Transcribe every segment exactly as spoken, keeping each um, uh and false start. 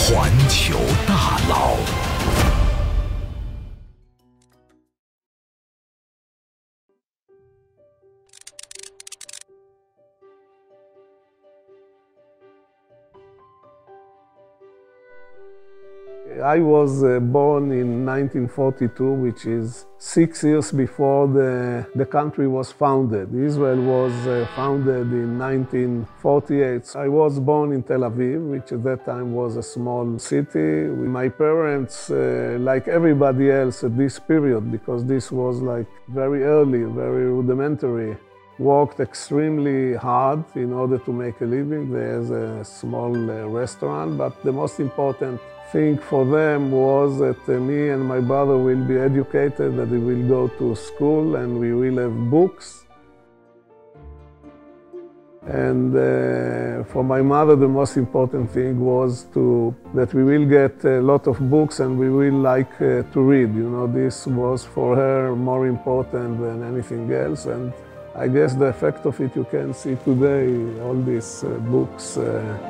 环球大佬。 I was uh, born in nineteen forty-two, which is six years before the, the country was founded. Israel was uh, founded in nineteen forty-eight. I was born in Tel Aviv, which at that time was a small city. My parents, uh, like everybody else at this period, because this was like very early, very rudimentary, worked extremely hard in order to make a living. There's a small uh, restaurant, but the most important thing for them was that uh, me and my brother will be educated, that we will go to school and we will have books. And uh, for my mother, the most important thing was to, that we will get a lot of books and we will like uh, to read. You know, this was for her more important than anything else. And I guess the effect of it you can see today, all these uh, books. Uh,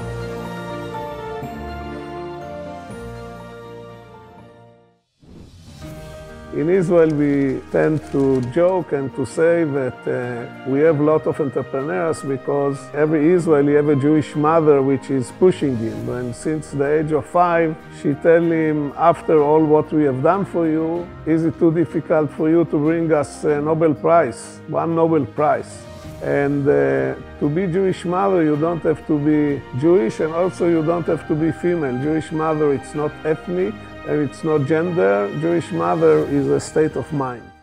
In Israel, we tend to joke and to say that uh, we have a lot of entrepreneurs because every Israeli has a Jewish mother which is pushing him. And since the age of five, she tells him, after all what we have done for you, is it too difficult for you to bring us a Nobel Prize, one Nobel Prize? And uh, to be Jewish mother, you don't have to be Jewish, and also you don't have to be female. Jewish mother, it's not ethnic, and it's not gender. Jewish mother is a state of mind.